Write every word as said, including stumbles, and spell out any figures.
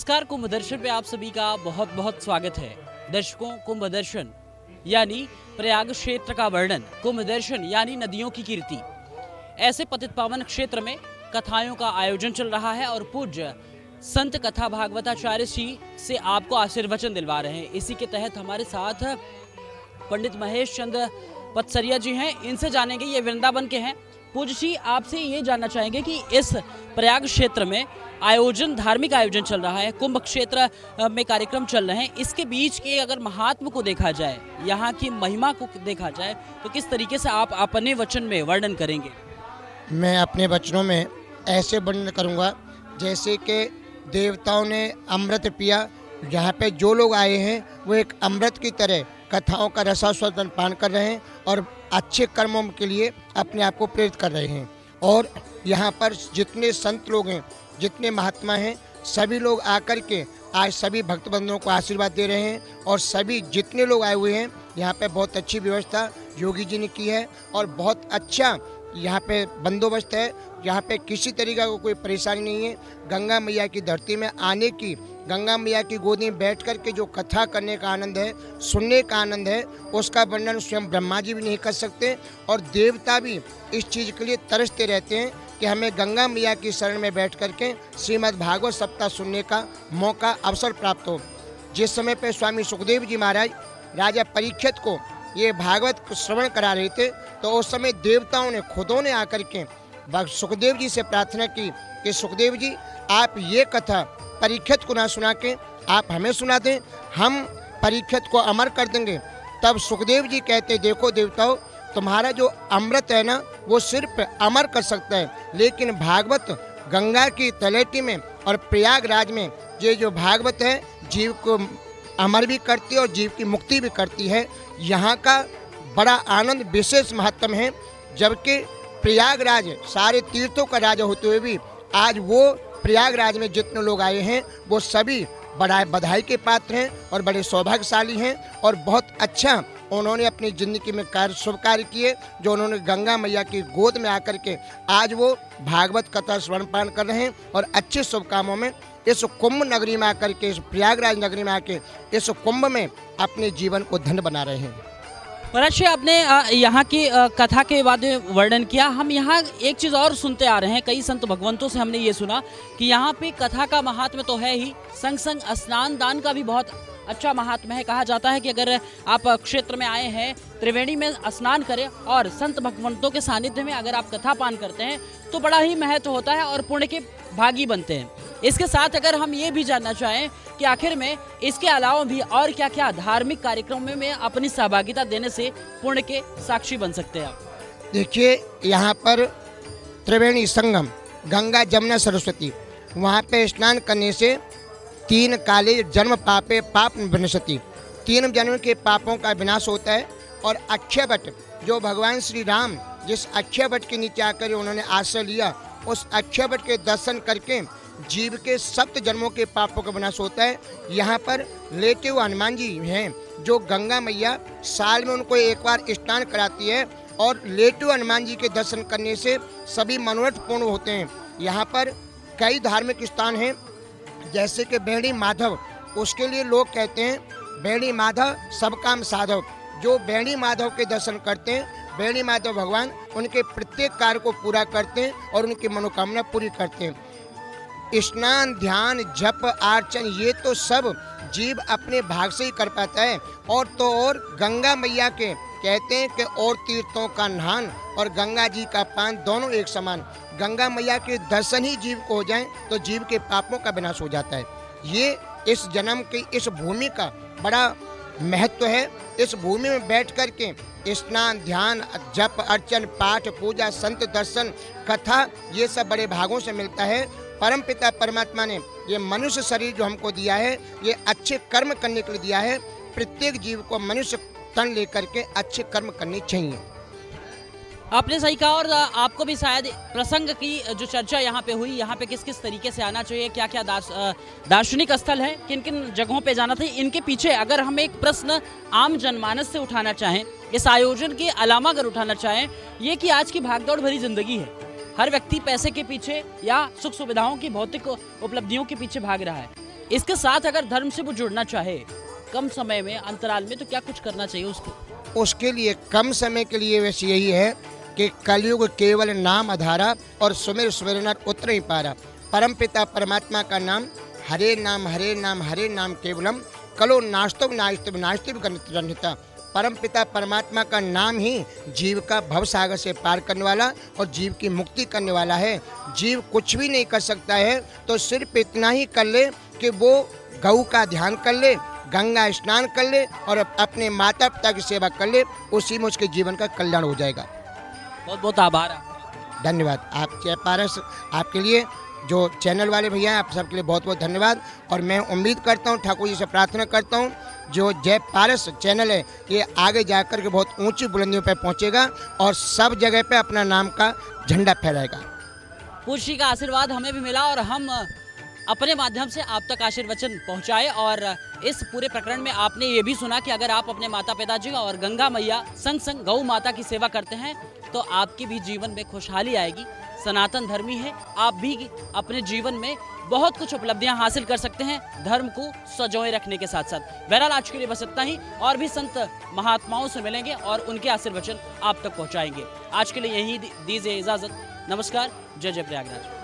नमस्कार, कुंभ दर्शन पे आप सभी का बहुत बहुत स्वागत है। दर्शकों, कुंभ दर्शन यानी प्रयाग क्षेत्र का वर्णन, कुंभ दर्शन यानी नदियों की कीर्ति। ऐसे पतित पावन क्षेत्र में कथाओं का आयोजन चल रहा है और पूज्य संत कथा भागवताचार्य जी से आपको आशीर्वचन दिलवा रहे हैं। इसी के तहत हमारे साथ पंडित महेश चंद्र पतसरिया जी हैं। इनसे जानेंगे, ये वृंदावन के हैं। पूज्य जी, आपसे ये जानना चाहेंगे कि इस प्रयाग क्षेत्र में आयोजन, धार्मिक आयोजन चल रहा है, कुंभ क्षेत्र में कार्यक्रम चल रहे हैं, इसके बीच के अगर महात्म को देखा जाए, यहाँ की महिमा को देखा जाए, तो किस तरीके से आप अपने वचन में वर्णन करेंगे? मैं अपने वचनों में ऐसे वर्णन करूँगा जैसे कि देवताओं ने अमृत पिया। यहाँ पे जो लोग आए हैं वो एक अमृत की तरह कथाओं का रसास्वादन पान कर रहे हैं और अच्छे कर्मों के लिए अपने आप को प्रेरित कर रहे हैं। और यहाँ पर जितने संत लोग हैं, जितने महात्मा हैं, सभी लोग आकर के आज सभी भक्त बंधुओं को आशीर्वाद दे रहे हैं। और सभी जितने लोग आए हुए हैं, यहाँ पे बहुत अच्छी व्यवस्था योगी जी ने की है और बहुत अच्छा यहाँ पे बंदोबस्त है। यहाँ पे किसी तरीका को कोई परेशानी नहीं है। गंगा मैया की धरती में आने की, गंगा मैया की गोदी में बैठ कर के जो कथा करने का आनंद है, सुनने का आनंद है, उसका वर्णन स्वयं ब्रह्मा जी भी नहीं कर सकते। और देवता भी इस चीज़ के लिए तरसते रहते हैं कि हमें गंगा मैया की शरण में बैठ कर के श्रीमद् भागवत सप्ताह सुनने का मौका, अवसर प्राप्त हो। जिस समय पे स्वामी सुखदेव जी महाराज राजा परीक्षित को ये भागवत श्रवण करा रहे थे, तो उस समय देवताओं ने खुदों ने आकर के सुखदेव जी से प्रार्थना की कि सुखदेव जी, आप ये कथा परीक्षित को ना सुना के आप हमें सुना दें, हम परीक्षित को अमर कर देंगे। तब सुखदेव जी कहते, देखो देवताओं, तुम्हारा जो अमृत है ना, वो सिर्फ अमर कर सकता है, लेकिन भागवत गंगा की तलहटी में और प्रयागराज में ये जो भागवत है, जीव को अमर भी करती है और जीव की मुक्ति भी करती है। यहाँ का बड़ा आनंद, विशेष महत्व है। जबकि प्रयागराज सारे तीर्थों का राजा होते हुए भी आज वो प्रयागराज में जितने लोग आए हैं वो सभी बड़ा बधाई के पात्र हैं और बड़े सौभाग्यशाली हैं। और बहुत अच्छा उन्होंने अपनी ज़िंदगी में कार्य, शुभ कार्य किए, जो उन्होंने गंगा मैया की गोद में आकर के आज वो भागवत कथा श्रवण पान कर रहे हैं और अच्छे शुभ कामों में इस कुंभ नगरी में आकर के, इस प्रयागराज नगरी में आके इस कुंभ में अपने जीवन को धन्य बना रहे हैं। पराक्षे, आपने यहाँ की कथा के बाद वर्णन किया। हम यहाँ एक चीज़ और सुनते आ रहे हैं, कई संत भगवंतों से हमने ये सुना कि यहाँ पे कथा का महात्म्य तो है ही, संग संग स्नान दान का भी बहुत अच्छा महात्म्य है। कहा जाता है कि अगर आप क्षेत्र में आए हैं, त्रिवेणी में स्नान करें और संत भगवंतों के सानिध्य में अगर आप कथा पान करते हैं तो बड़ा ही महत्व होता है और पुण्य के भागी बनते हैं। इसके साथ अगर हम ये भी जानना चाहें कि आखिर में इसके अलावा भी और क्या क्या धार्मिक कार्यक्रमों में अपनी सहभागिता देने से पुण्य के साक्षी बन सकते हैं आप? देखिए, यहाँ पर त्रिवेणी संगम, गंगा जमुना सरस्वती, वहाँ पे स्नान करने से तीन काले जन्म पापे पाप विनशति, तीन जन्म के पापों का विनाश होता है। और अक्षय वट, जो भगवान श्री राम जिस अक्षय वट के नीचे आकर उन्होंने आश्रय लिया, उस अक्षय वट के दर्शन करके जीव के सप्त जन्मों के पापों का विनाश होता है। यहाँ पर लेटे हुए हनुमान जी हैं, जो गंगा मैया साल में उनको एक बार स्नान कराती है और लेटे हुए हनुमान जी के दर्शन करने से सभी मनोरथ पूर्ण होते हैं। यहाँ पर कई धार्मिक स्थान हैं, जैसे कि बेड़ी माधव, उसके लिए लोग कहते हैं बेड़ी माधव सब काम साधव। जो बेड़ी माधव के दर्शन करते हैं, बेड़ी माधव भगवान उनके प्रत्येक कार्य को पूरा करते हैं और उनकी मनोकामना पूरी करते हैं। स्नान, ध्यान, जप, अर्चन, ये तो सब जीव अपने भाग से ही कर पाता है। और तो और गंगा मैया के कहते हैं कि और तीर्थों का नहान और गंगा जी का पान दोनों एक समान। गंगा मैया के दर्शन ही जीव को हो जाएं तो जीव के पापों का विनाश हो जाता है। ये इस जन्म की, इस भूमि का बड़ा महत्व है। इस भूमि में बैठ कर के स्नान, ध्यान, जप, अर्चन, पाठ, पूजा, संत दर्शन, कथा, ये सब बड़े भागों से मिलता है। परमपिता परमात्मा ने ये मनुष्य शरीर जो हमको दिया है, ये अच्छे कर्म करने के लिए दिया है। प्रत्येक जीव को मनुष्य तन लेकर के अच्छे कर्म करने चाहिए। आपने सही कहा। और आपको भी शायद प्रसंग की जो चर्चा यहाँ पे हुई, यहाँ पे किस किस तरीके से आना चाहिए, क्या क्या दार्श, दार्शनिक स्थल है, किन किन जगहों पे जाना था, इनके पीछे अगर हम एक प्रश्न आम जनमानस से उठाना चाहें, इस आयोजन के अलावा अगर उठाना चाहें, ये कि आज की भागदौड़ भरी जिंदगी है, हर व्यक्ति पैसे के पीछे या सुख सुविधाओं की, भौतिक उपलब्धियों के पीछे भाग रहा है। इसके साथ अगर धर्म से वो जुड़ना चाहे कम समय में, अंतराल में, तो क्या कुछ करना चाहिए उसको? उसके लिए कम समय के लिए वैसे यही है कि कलयुग केवल नाम आधारा और सुमिर सुमिर नर उतर ही पारा। परम पिता परमात्मा का नाम, हरे नाम हरे नाम हरे नाम केवलम, कलो नास्तव नास्तव नास्तिव गणिता। परम पिता परमात्मा का नाम ही जीव का भव सागर से पार करने वाला और जीव की मुक्ति करने वाला है। जीव कुछ भी नहीं कर सकता है, तो सिर्फ इतना ही कर ले कि वो गौ का ध्यान कर ले, गंगा स्नान कर ले और अपने माता पिता की सेवा कर ले, उसी में उसके जीवन का कल्याण हो जाएगा। बहुत बहुत आभार आपका। धन्यवाद आप जय पारस, आपके लिए जो चैनल वाले भैया हैं, आप सबके लिए बहुत बहुत धन्यवाद। और मैं उम्मीद करता हूं, ठाकुर जी से प्रार्थना करता हूं, जो जय पारस चैनल है ये आगे जाकर के बहुत ऊंची बुलंदियों पर पहुंचेगा और सब जगह पे अपना नाम का झंडा फहराएगा। पूज्य का आशीर्वाद हमें भी मिला और हम अपने माध्यम से आप तक आशीर्वचन पहुंचाए। और इस पूरे प्रकरण में आपने ये भी सुना कि अगर आप अपने माता पिताजी और गंगा मैया संग संग गौ माता की सेवा करते हैं तो आपके भी जीवन में खुशहाली आएगी। सनातन धर्मी है, आप भी अपने जीवन में बहुत कुछ उपलब्धियां हासिल कर सकते हैं धर्म को सजोए रखने के साथ साथ। बहरहाल आज के लिए बस इतना ही, और भी संत महात्माओं से मिलेंगे और उनके आशीर्वचन आप तक पहुंचाएंगे। आज के लिए यही दीजिए इजाजत। नमस्कार। जय जय प्रयागराज।